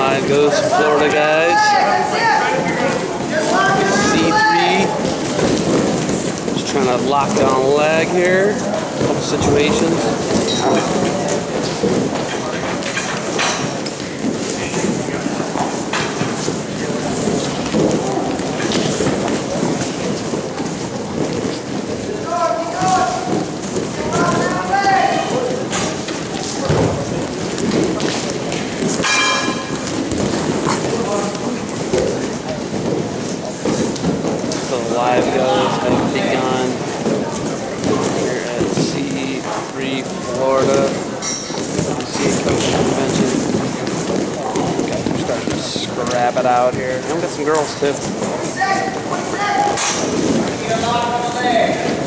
Live goes to Florida, guys. C3. Just trying to lock down a leg here. Couple situations. Live goes have begun here at C3 Florida. C Coaching Convention. Guys are starting to scrap it out here. I've got some girls too.